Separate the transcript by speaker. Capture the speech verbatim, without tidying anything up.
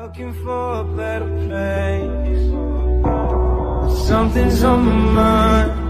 Speaker 1: Looking for a better place. Something's on my mind.